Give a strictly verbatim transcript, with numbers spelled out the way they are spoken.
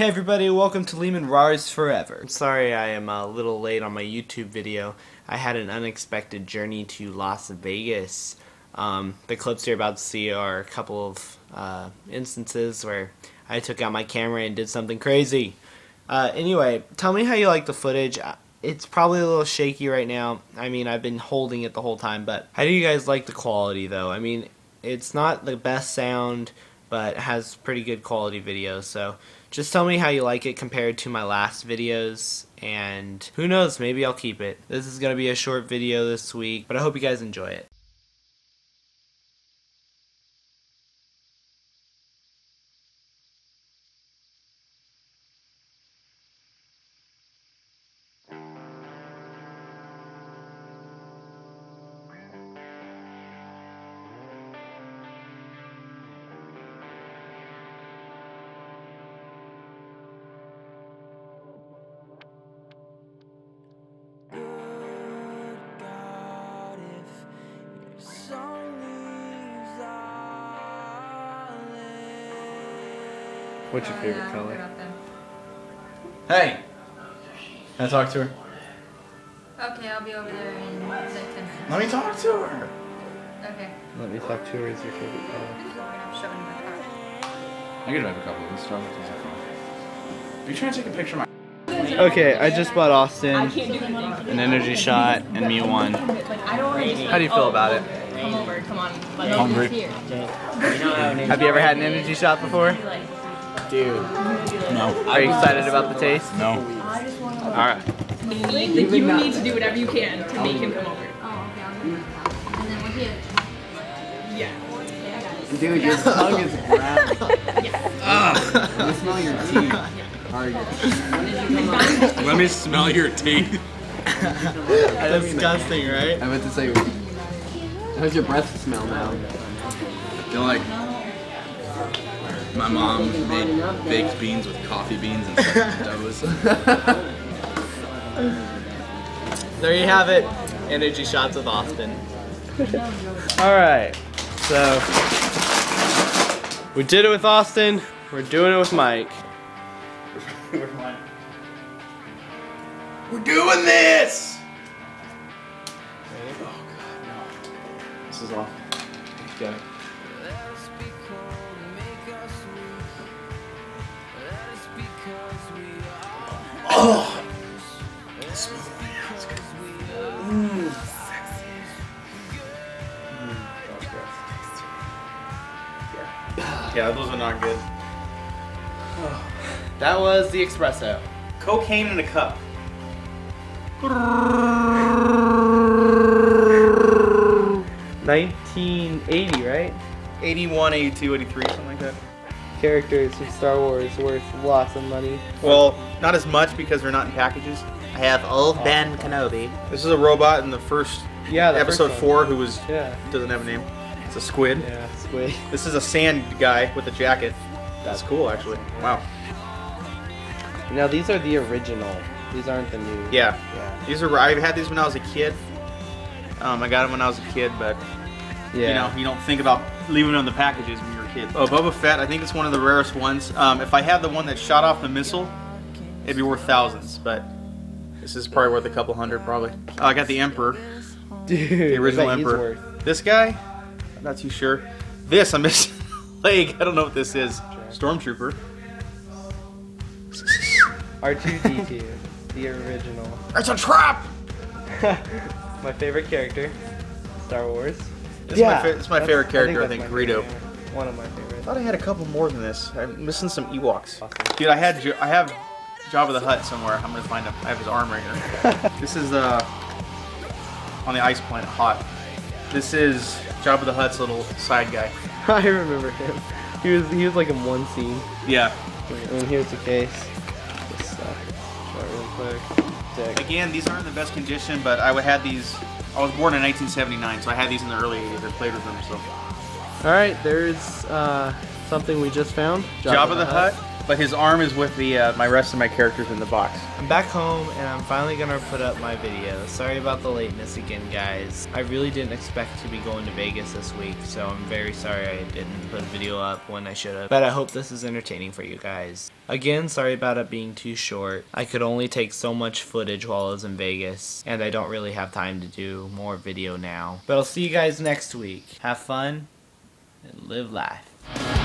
Hey everybody, welcome to LeamonRawrsForever. I'm sorry I am a little late on my YouTube video. I had an unexpected journey to Las Vegas. Um, the clips you're about to see are a couple of uh, instances where I took out my camera and did something crazy. Uh, anyway, tell me how you like the footage. It's probably a little shaky right now. I mean, I've been holding it the whole time, but how do you guys like the quality though? I mean, it's not the best sound, but it has pretty good quality videos, so just tell me how you like it compared to my last videos, and who knows, maybe I'll keep it. This is going to be a short video this week, but I hope you guys enjoy it. What's your favorite color? Hey! Can I talk to her? Okay, I'll be over there in like ten minutes. Let me talk to her! Okay. Let me talk to her. Is your favorite color? I'm showing my car. I could have a couple of these stars. Are you trying to take a picture of my... Okay, I just bought Austin an energy shot and me one. How do you feel about it? Come over, come on. Hungry. Have you ever had an energy shot before? Dude. No. Are you excited about the taste? No. Alright. Like, you need to do whatever you can to make him come over. Oh, okay, I'll do that. And then we're here. Yeah. Dude, your tongue is brown. I smell your teeth. Are you? Let me smell your teeth. That's disgusting, right? I meant to say, how's your breath smell now? I feel like my mom made baked beans with coffee beans and doughs. There you have it. Energy shots with Austin. Alright, so we did it with Austin. We're doing it with Mike. Where's mine? We're doing this! Oh god, no. This is off. Okay. Oh! It smells like that's good. Mmm, sexy. Mmm, that was gross. Yeah. Yeah, those are not good. That was the espresso. Cocaine in a cup. nineteen eighty, right? eighty-one, eighty-two, eighty-three, something like that. Characters from Star Wars worth lots of money. Well, not as much because they're not in packages. I have old Ben Kenobi. This is a robot in the first Yeah, the episode first four one. who was Yeah. doesn't have a name. It's a squid. Yeah, squid. This is a sand guy with a jacket. That's cool, actually. Wow. Now these are the original. These aren't the new. Yeah. Yeah. These are. I've had these when I was a kid. Um, I got them when I was a kid, but Yeah. you know, you don't think about leaving them in the packages when you're a kid. Oh, Boba Fett. I think it's one of the rarest ones. Um, if I had the one that shot off the missile, it'd be worth thousands. But this is probably worth a couple hundred, probably. Oh, I got the Emperor. Dude, The original I bet he's Emperor. worth. This guy, I'm not too sure. This, I'm missing a leg. I don't know what this is. Stormtrooper. R two D two, the original. It's a trap! My favorite character, Star Wars. This is my, fa this is my that's- favorite character, I that's think, my Greedo. favorite. One of my I favorites. thought I had a couple more than this. I'm missing some Ewoks. Awesome. Dude, I had Jo- I have Jabba the Hutt somewhere. I'm gonna find him. I have his arm right here. This is uh on the ice planet, hot. This is Jabba the Hutt's little side guy. I remember him. He was he was like in one scene. Yeah. And here's the case. Just uh, show it real quick. Dick. Again, these aren't in the best condition, but I had these. I was born in nineteen seventy-nine, so I had these in the early eighties. I played with them, so. All right, there's uh, something we just found. Jabba the Hutt. but his arm is with the uh, my rest of my characters in the box. I'm back home and I'm finally gonna put up my video. Sorry about the lateness again, guys. I really didn't expect to be going to Vegas this week, so I'm very sorry I didn't put a video up when I should have. But I hope this is entertaining for you guys. Again, sorry about it being too short. I could only take so much footage while I was in Vegas, and I don't really have time to do more video now. But I'll see you guys next week. Have fun and live life.